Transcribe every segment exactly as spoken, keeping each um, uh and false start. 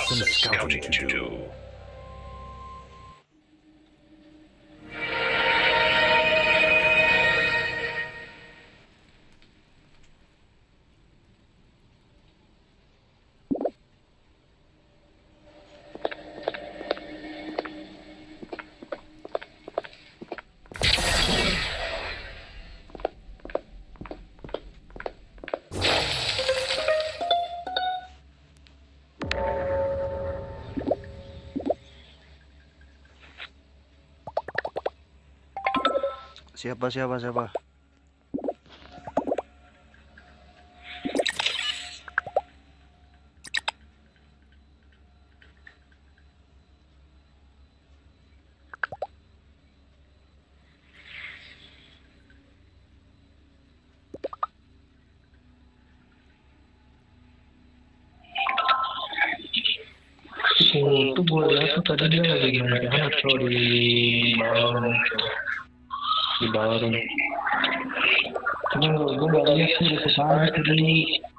some scouting to do. Siapa siapa siapa? Oh, itu boleh aku tadi dia lagi main atau di bawah di bawah cuma gue gak lihat sih di sana tadi.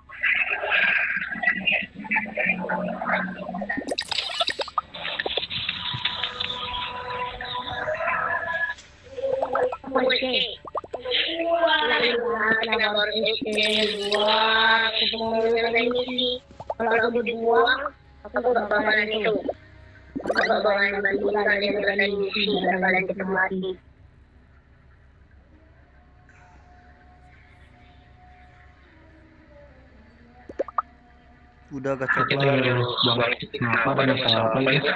Kalau aku dibuang, aku gak bakalan itu. Aku gak bakalan bantu kalian berani misi dan kalian ketemu lagi. Udah gacor Kita harus balik kenapa ada masalah apa ya?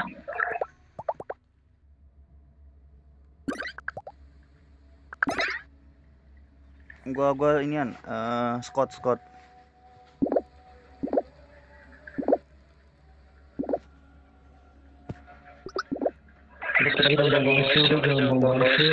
Gua gua inian uh, Scott Scott. Terus kita udah bangun sih, udah bangun sih.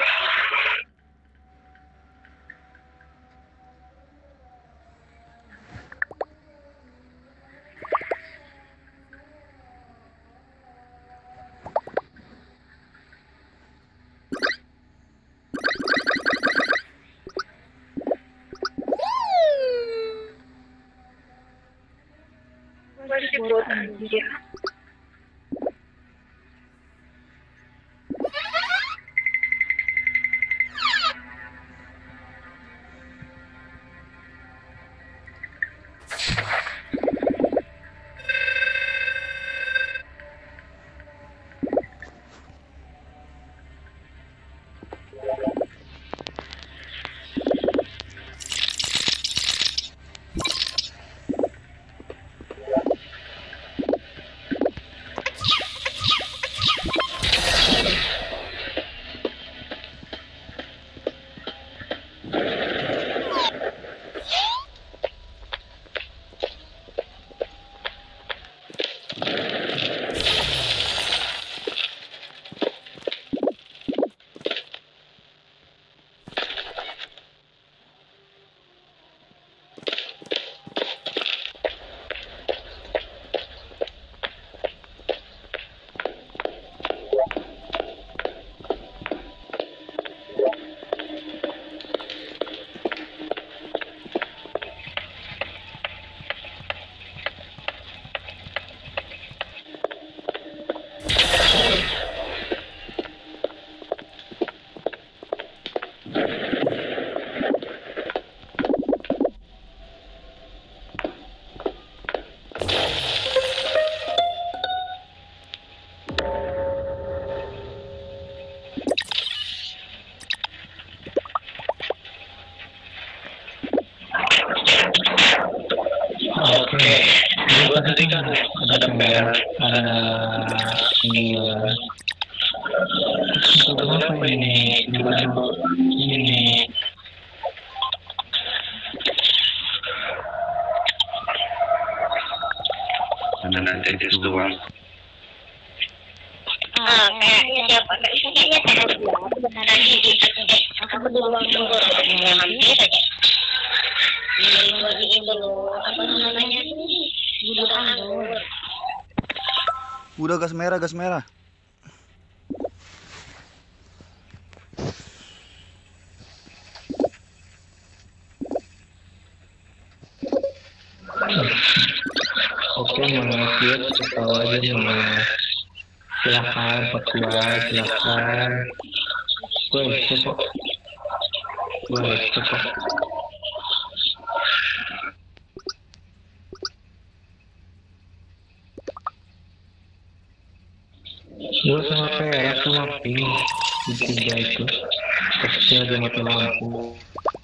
Burut anjir. Oke, gue tadi kan ada merah, ada sembilan. Kenapa ini tiba-tiba ini? And then I this doang. Ah, kayaknya siapa? Kayaknya tahu dia beneran ini. Aku dulu mau hampir aja. Ini dulu apa namanya ini? Budak anggur. Udah gas merah gas merah. Oke, mas, dia tahu aja mas. Silakan perkuat, silakan. Gue itu kok. Gue itu kok. Gue sama perak sama pink di tiga itu. Kecil dia mati lampu.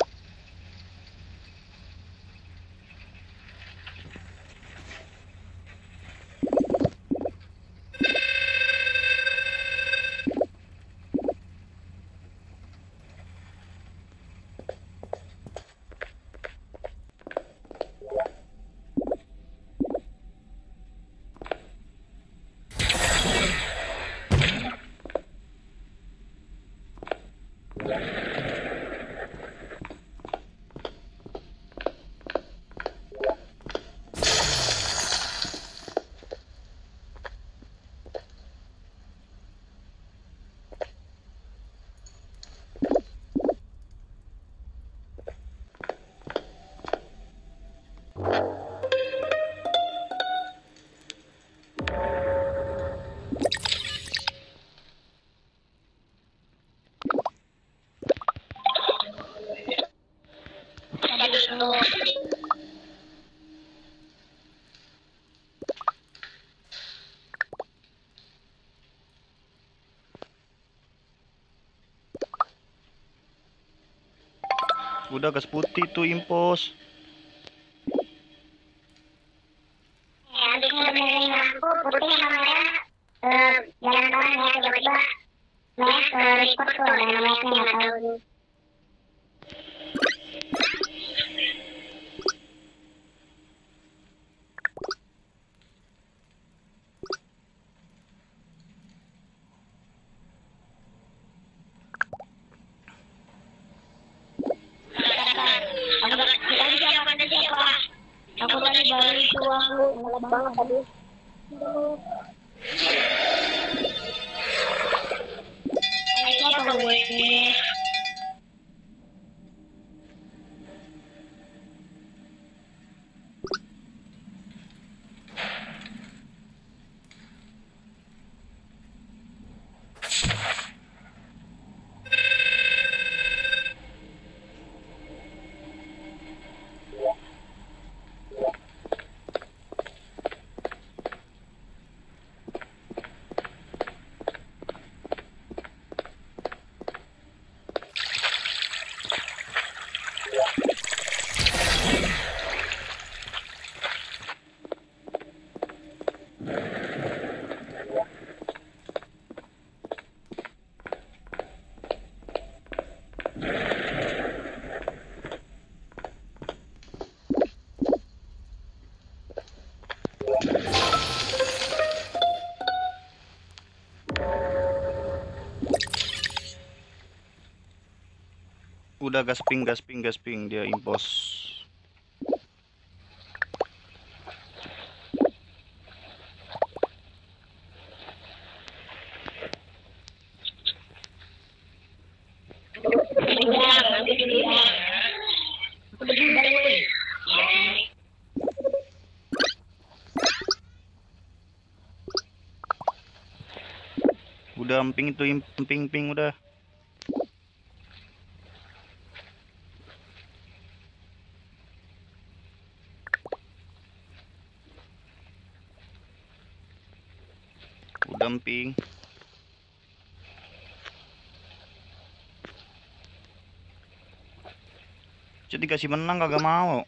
Udah gas putih tuh impos. Ya, habis ngebenerin lampu putih sama merah eh, jalan bareng ya, tiba-tiba merah ke report tuh ada namanya nggak tahu nih. Aku tadi baru itu aku ngelap banget tadi. Ayo apa gue? Udah gasping gasping gasping dia impos. Udah emping itu emping ping udah. Udah emping. Jadi kasih menang kagak mau.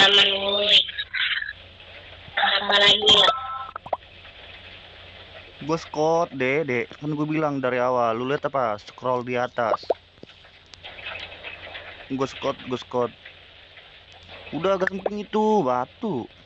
aman woi. Apa lagi ya? Gue Scott, deh, deh. Kan gue bilang dari awal. Lu lihat apa? Scroll di atas. Gue Scott, gue Scott. Udah agak penting itu, batu.